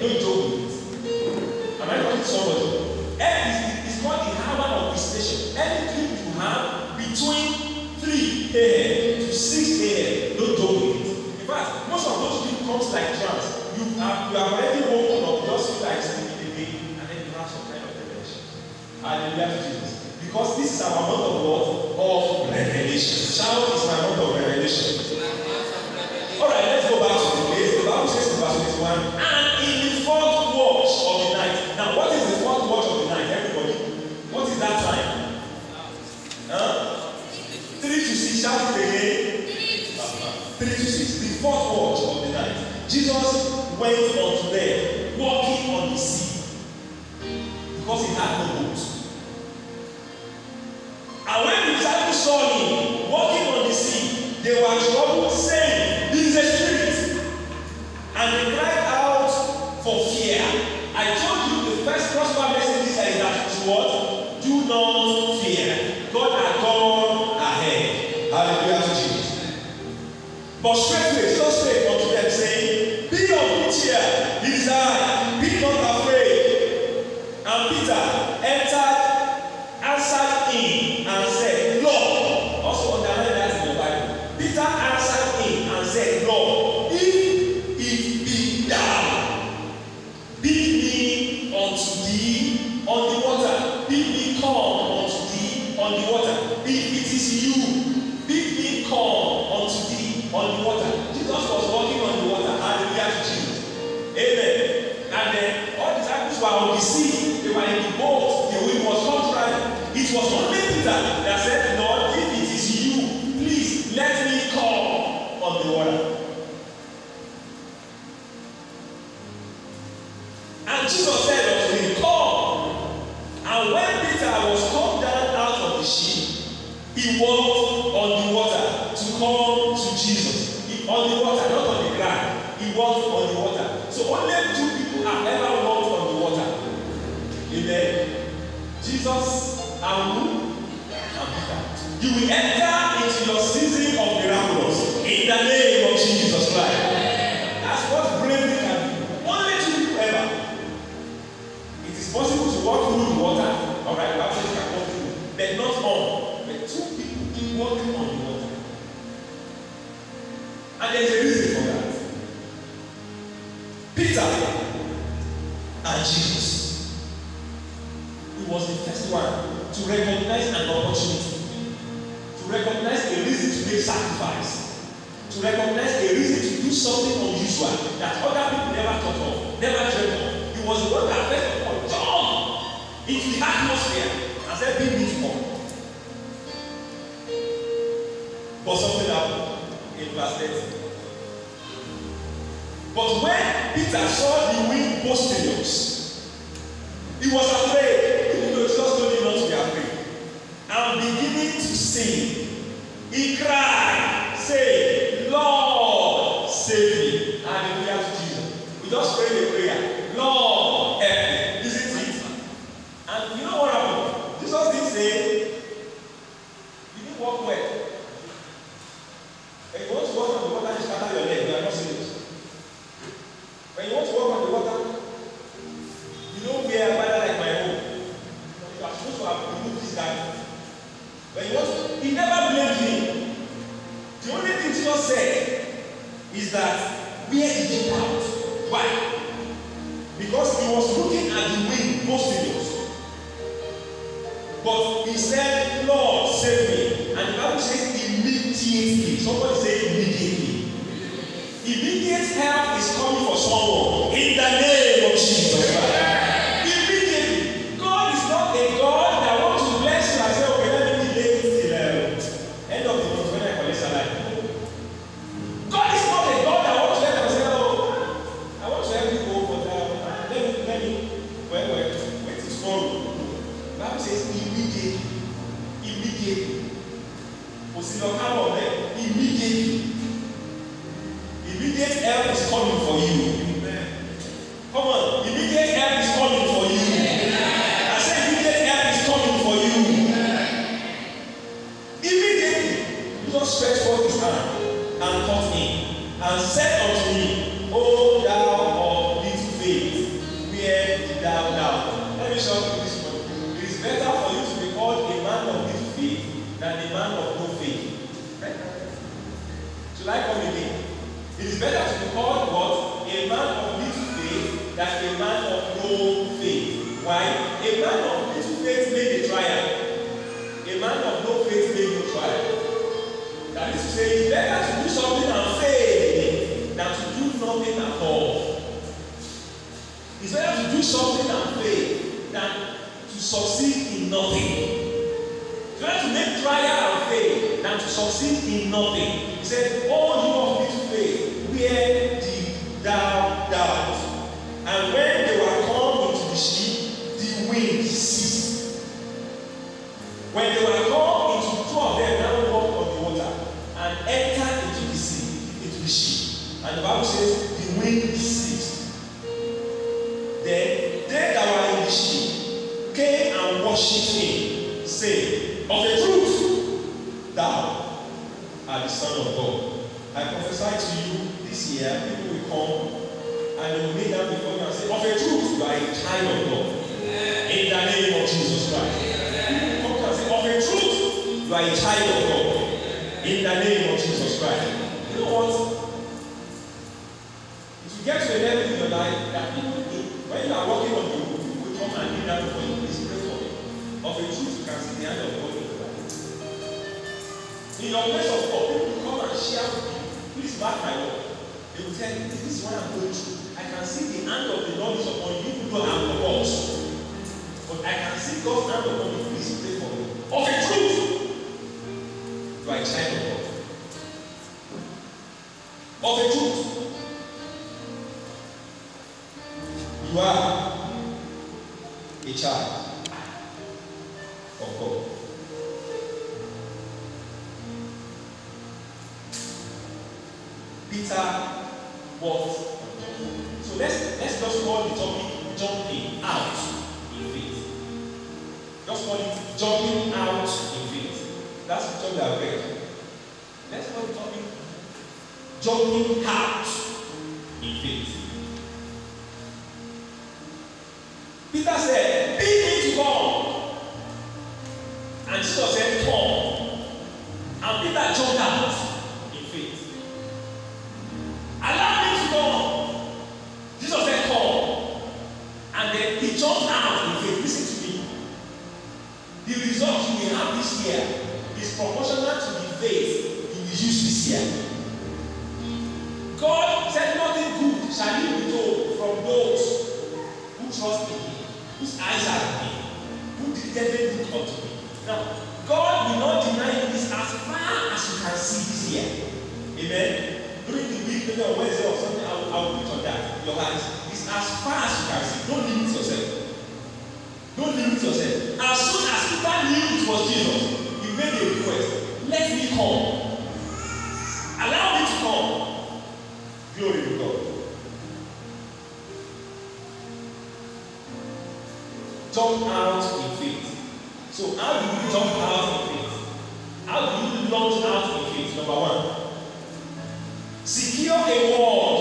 Don't joke with it. Am I talking to somebody? It's called the hour of visitation. Any dream you have between 3 a.m. to 6 a.m. Don't joke with it. In fact, most of those dreams comes like trance. You have already woken up, just feel like sleeping again, and then you have some kind of revelation. Hallelujah to Jesus. Because this is our month of what? Of revelation. Shout is my month of revelation. Alright, let's go back to the place. The Bible says in verse 21, and in the fourth watch of the night. Now, what is the fourth watch of the night, everybody? What is that time? 3 to 6, shout it again. 3 to 6, the fourth watch of the night. Jesus went unto them, walking on the sea, because he had no boat. And when the disciples saw him walking on the sea, they were troubled, saying, "This is a spirit." And they cried out for fear. I told you the first gospel message is that it's what? Do not fear. God had gone ahead. Hallelujah to Jesus. But straightway, Jesus spake unto them, saying, "Be of good cheer, it is I, be not afraid." And Peter answered him and said, "Lord," also underline that in the Bible. Peter answered him and said, "Lord, if it be thou, bid me unto thee on the water. Bid me come unto thee on the water. If it is you, bid me come unto thee on the water." Jesus was walking on the water. Hallelujah to Jesus. Amen. And then all the disciples were on the sea. They were in the boat. The wind was contrary. It was only Peter that said, "Lord, if it is you, please let me come on the water." And Jesus said unto him, "Come." And when Peter was come down out of the ship, he walked on the water to come to Jesus. On the water, not on the ground. He walked on the water. So only 2 people have ever walked on the water. Amen. Jesus and who? And Peter. You will enter into your season of miracles in the name of Jesus Christ. That's what bravery can do. Only 2 people ever. It is possible to walk through the water. Alright, Bible says you can walk through. But not all. But 2 people walking on the water. And there's a reason for that. Peter and Jesus. He was the first one to recognize an opportunity, to recognize a reason to make sacrifice, to recognize a reason to do something unusual that other people never thought of, never dreamt of. He was the one that first of all jumped into the atmosphere and said, "Bring me to come." But something happened in verse 30. But when Peter saw the wind boisterous, he was afraid. Even though Jesus told him not to be afraid. And beginning to sing, he cried, saying, "Lord, save me." Hallelujah to Jesus. We just prayed a prayer. Lord, help me. Isn't it? And you know what happened? Jesus didn't say, "You didn't walk well." When you want to walk on the water and scatter your leg, you are not serious. When you want to walk on the water, you don't wear a banner like my own. You are supposed to have removed this guy. When you want to, he never blamed him. The only thing Jesus said is that where did he doubt? Why? Because he was looking at the wind boisterous. But he said, "Lord, save me." And the Bible says immediately. Somebody say immediately. Immediate help is coming for someone in the name of Jesus Christ. Immediately. God is not a God that wants to bless you and say, "Okay, let me delay it till end of the month when I collect salary." God is not a God that wants to let us say, "Oh, I want to help you go, but let me, wait till tomorrow." The Bible says immediately. Immediately. Immediately. Immediate help is coming for you A man of little faith made a trial. A man of no faith made no trial. That is to say, it's better to do something and fail than to do nothing at all. It's better to do something and fail than to succeed in nothing. It's better to make trial and fail than to succeed in nothing. He said, "Oh, you of little faith, where did thou doubt?" And when they were come into the ship, the wind ceased. When they were come into two of them, now walked on the water and entered into the sea, into the ship. And the Bible says, the wind ceased. Then they that were in the ship came and worshipped him, saying, "Of a truth, thou art the Son of God." I prophesy to you this year, people will come and they will kneel down before you and say, "Of a truth, you are a child of God." In the name of Jesus Christ. People will come and say, "Of a truth, you are a child of God." In the name of Jesus Christ. You know what? If you get to a level in your life that people do, when you are walking on the road, people will come and kneel down before you, please pray for me. Of a truth, you can see the hand of God in your life. In your place of God, people will come and share with you. Please back my word. They will tell you, "This is what I'm going through. I can see the hand of the Lord is upon you, even though I'm the boss. But I can see God's hand upon you. Please pray for me." Of a truth, you are a child of God. Of a truth, you are a child of God. Peter walked. So let's just call the topic jumping out in faith. Just call it jumping out in faith. That's the topic I've read. Let's call the topic jumping out in faith. Peter said, "Bid me to come." And Jesus said, "Come." And Peter jumped out in faith. "Allow me to come." Jesus said, "Come." And then he jumped out in faith. Listen to me. The result you will have this year is proportional to the faith you will use this year. God said, "Nothing good shall you be told from those who trust in him, whose eyes are on him, who diligently look unto him." Now, God will not deny you this as far as you can see this year. Amen. During the week, maybe on Wednesday or something, I will put on that. Your eyes. It's as far as you can see. Don't limit yourself. Don't limit yourself. As soon as Peter knew it was Jesus, he made a request. "Let me come. Allow me to come." Glory to God. Jump out in faith. So how do you jump out in faith? How do you launch out in faith? Number one, secure a word.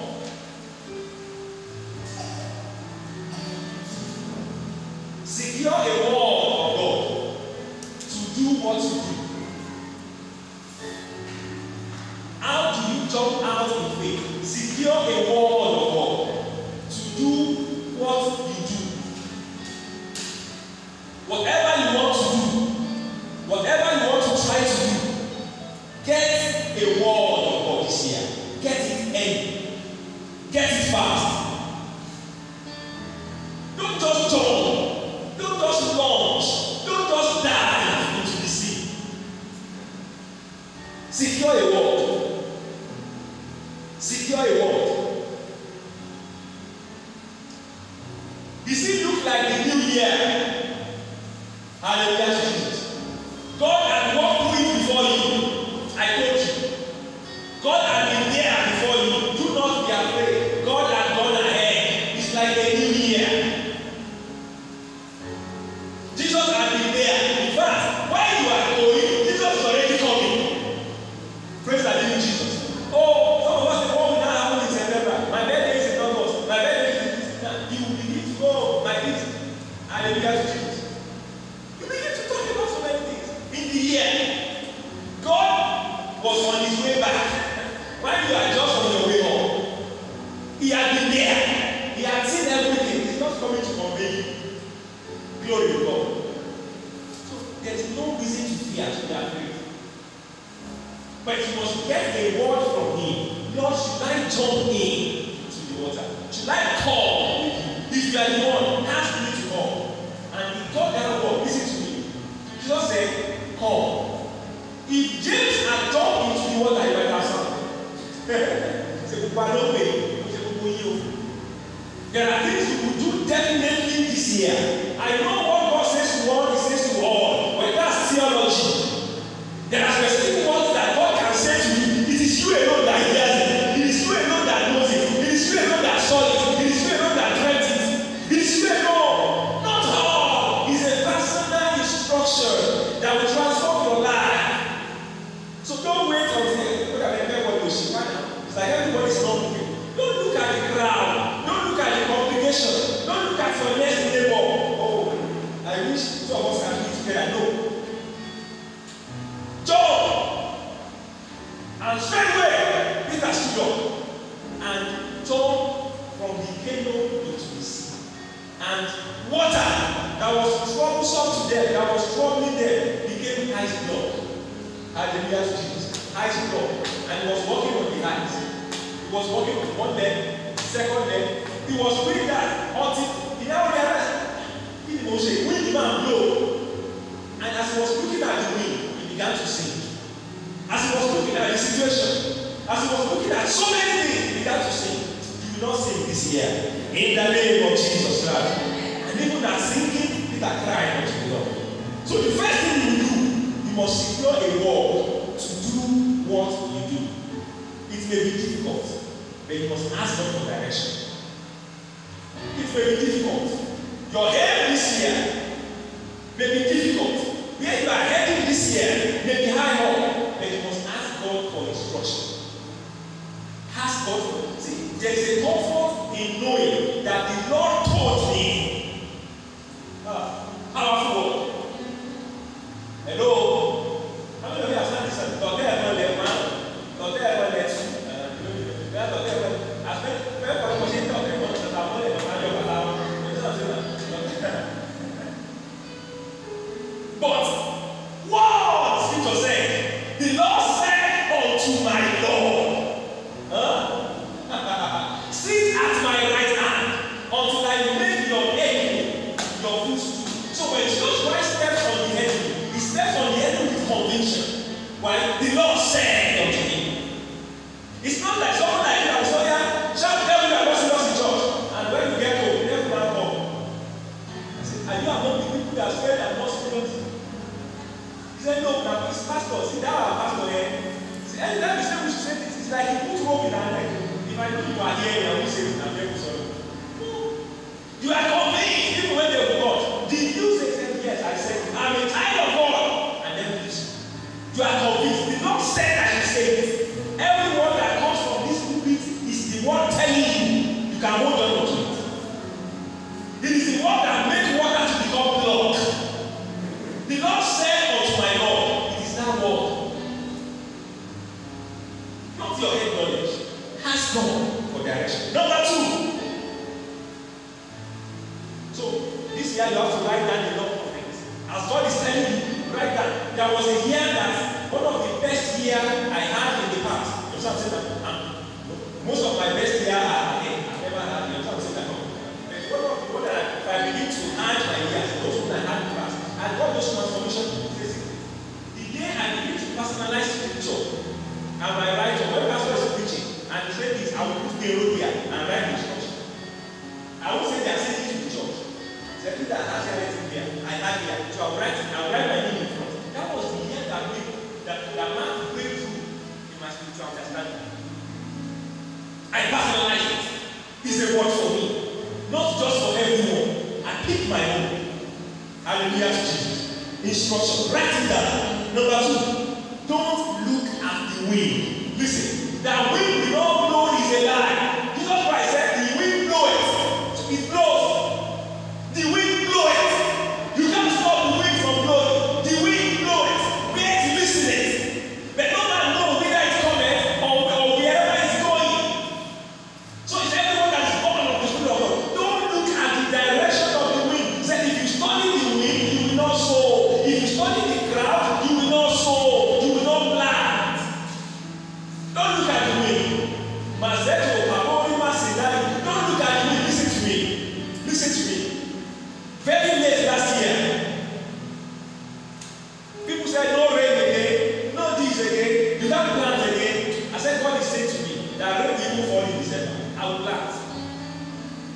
Secure a word of God to do what you do. How do you jump out in faith? Secure a word of God to do what you do. Whatever you want to do, whatever you want to try to do, get a word of God this year. Get it early. Get it fast. Don't just jump. Don't just launch. Don't just dive into the sea. Secure a word. Secure a word. Does it look like the new year? Hallelujah to Jesus. God had walked through it before you. I told you. God had been there before you. Do not be afraid. God had gone ahead. It's like a new year. Jesus had been there. In fact, while you are going, Jesus is already coming. Praise the living Jesus. Oh, some of us say, "What will not happen in September? My birthday is in August. My birthday is in this." You will begin to go like this. Hallelujah to Jesus. You begin to talk about so many things. In the year, God was on his way back. While you are just on your way home, he had been there. He had seen everything. He's not coming to convey you. glory to God. So there's no reason to fear, to be afraid. But you must get a word from him. Lord, should I jump into the water? Should I call with you? If you are the one, ask me to call. And he told that word, listen to me. Jesus said, call. If James had jumped into the water, he might have something. There are things you will do definitely this year. I know what God says to one, he says to all, but that's theology. There are specific words that God can say to you. It is you alone that hears it. It is you alone that knows it. It is you alone that saw it. It is you alone that dreamt it. It is you alone. Not all. It's a personal instruction that will transform your life. So don't wait until everybody will shift right now. It's like everybody's not moving. Don't look at the crowd. Don't look at the congregation. Don't look at your next neighbor. Oh, I wish two of us can be together. No. Jump! And straightway, Peter stood up and turned from the canoe into the sea. And water that was troublesome to them, that was troubling them, became ice block. Hallelujah to Jesus. Ice block. And he was walking on the ice. He was walking on one leg, second leg. He was doing that until he now realized wind man blow. And as he was looking at the wind, he began to sink. As he was looking at the situation, as he was looking at so many things, he began to sink. You will not sink this year. In the name of Jesus Christ. And even that sinking, Peter cried unto the Lord. So the first thing you do, you must secure a word to do what you do. It may be difficult, but you must ask God for direction. It may be difficult. Your aim this year may be difficult. Where you are heading this year may be high up, but you must ask God for instruction. Ask God for. See, there is a comfort in knowing that the Lord told me. Powerful word. Hello. How many of you have said this? Don't ever let one. Don't ever let two. But what Scripture said, the Lord said unto my Lord, sit at my right hand until I make your enemy your footstool. So when Jesus Christ steps on the enemy, he steps on the enemy with conviction. Why? The Lord said unto him. It's not like someone like you that was shout devil you are not serious in church. And when you get home, devil man come. I said, are you among the people that swear they are not serious? He said, no, now this pastor, see that our pastor here. See, anytime he said we should say this, it's like he put rope in our neck. If I know you are here, I will say it, I'm very sorry. No. You are convinced, even when they forgot. Did you say, yes, I said, I'm a child of God. And then this. You are convinced. The Lord said I should say this. Every word that comes from this pulpit is the word telling you you can hold on to it. It is the word that makes water to become blood. The Lord said unto my Lord, it is that word. Not your head knowledge. Ask God for direction. Number 2. So this year you have to write down a lot of things. As God is telling you, write down. There was a year that one of the best years I had in the past. You know what I'm saying? Most of my best year I've never had. You know what I'm saying? But one of the that if I begin to add my years, those ones I had in the past, I got those transformations physically. The day I begin to personalize scripture and my writer, when pastor is preaching, and he said this, I will put the road here and write the instruction. I won't say they are saying it to the church. Say Peter has everything here. I had here. So I will write my name in front. That was the year that man break through in my spiritual understanding. I personalize it. It's a word for me. Not just for everyone. I pick my own. Hallelujah to Jesus. Instruction. Write it down. Number 2. Don't look at the wind. Listen. That wind will not blow is a lie. Jesus Christ said the wind blow it. It blows. The wind blow it. You can't stop the wind from blowing. The wind blow it. We are to listen it. But no man knows whether it's coming or wherever it's going. So it's everyone that is born of the Spirit of God. Don't look at the direction of the wind. Say if you study the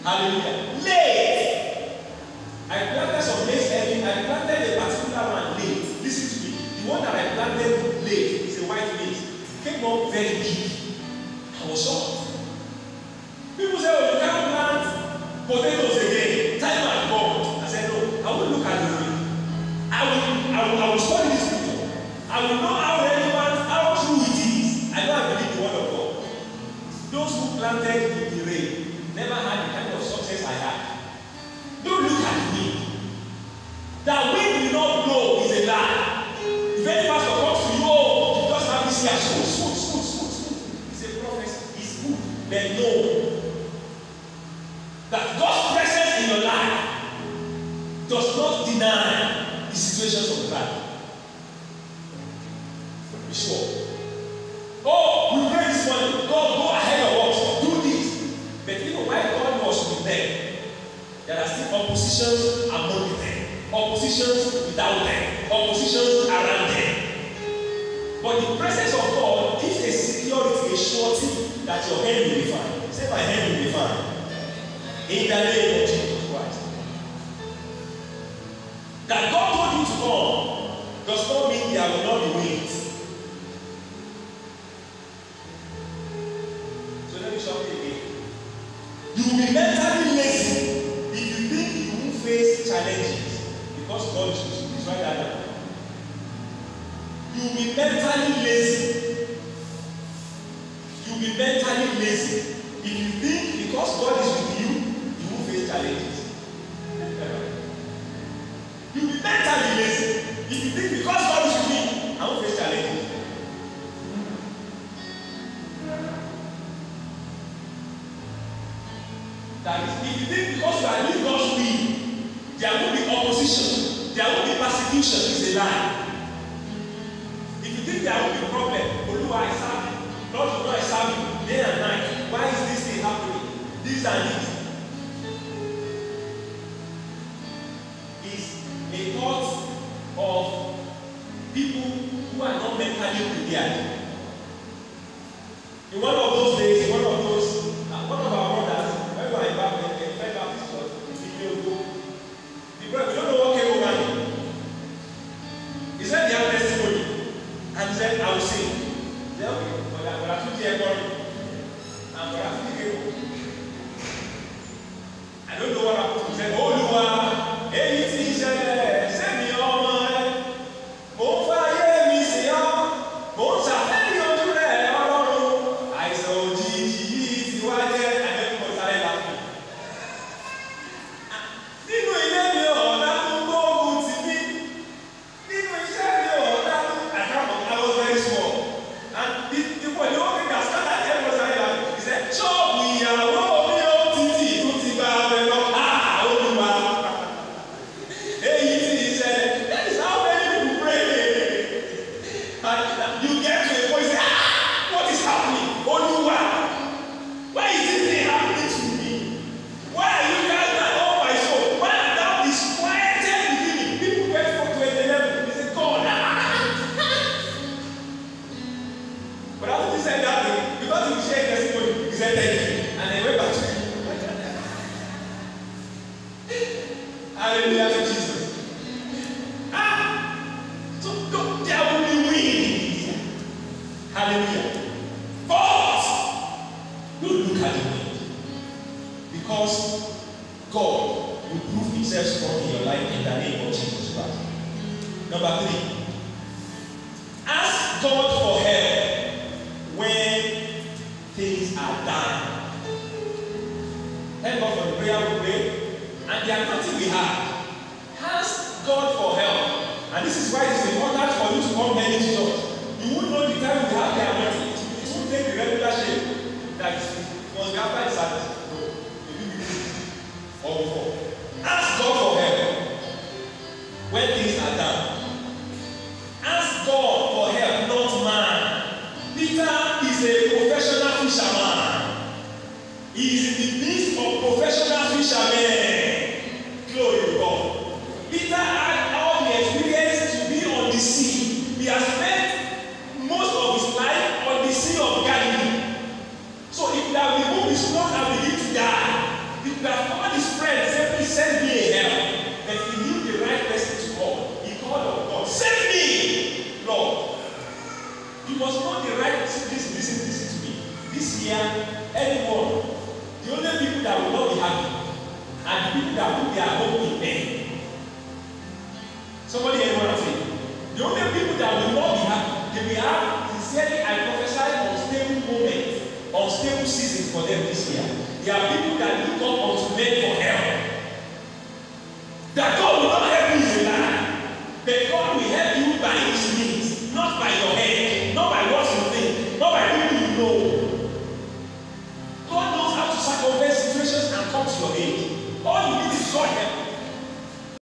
Hallelujah. Late. I planted some maize early. I planted a particular one late. Listen to me. The one that I planted late is a white maize. Came up very big. I was shocked. People say, oh, you can't plant potatoes again. Time has gone. I said, no, I will look at the thing. I will study this scripture. I will know how relevant, how true it is. I know I believe the word of God. Those who planted in the rain never had the kind of success I had. Don't look at the wind. That wind will not blow is a lie. If any pastor comes to you, oh, you just have this here, smooth. It's a prophecy. It's good. Then know that God's presence in your life does not deny the situations of the life. Be sure. Oh, we pray this morning. God, go ahead of us. Do this. But even while God was with them, there are still oppositions among them, oppositions without them, oppositions around them. But the presence of God gives a security, a surety that your hand will be fine. Say, my hand will be fine. In the name of Jesus Christ. That God told you to come does not mean there will not be wind. So let me show you again. You will be mentally lazy if you think you will face challenges because God is with you. It's right there. You will be mentally lazy. You will be mentally lazy if you think because God is with you, you will face challenges. You will be mentally lazy if you think because God is with me, I won't face challenges. That is, if you think because you are doing God's will, there will be opposition, there will be persecution, it's a lie. If you think there will be problem, Oluwa I serve you, Lord you know I serve you, day and night, why is this thing happening? This and this. It's a thought of people who are not mentally prepared. In one of those days, one of our brothers, when we were in Baptist church, the brother, we don't know what came over him. He said he had testimony, and he said, I will sing. He said, okay, but I took the airport, and but I took the cable. I don't know what happened. He said, oh, you are, hey, he said, send me all my, mo fire me, say, mo safari on you there, I saw Gigi, you are there, and everybody started laughing. Nínú ilé mi ọ̀dà tó gbóògùn tì mí. Nínú iṣẹ́ mi ọ̀dà tó. I was very small. And the one thing that started everybody started laughing. He said, ṣọ́ọ̀bù ìyàwó mi ó títì tó ti gba abẹ lọ. Olúwa. Èyí tí he said, that is how many people pray. And you get to a point, say, what is happening? Olúwa. Why is this thing happening to me? Why are you guys not on my soul? Why are thou disquieted within me? People get to a level. They say, God, But after he said that thing, because he shared testimony, he said, thank you. And they went back to him. Hallelujah to Jesus. So there will be wind. Hallelujah. But don't look at the wind. Because God will prove himself strong in your life in the name of Jesus Christ. Number 3. Ask God for help when things are done. Thank God for the prayer we pray. And the anointing we have. Ask God for help. And this is why it is important for you to come early to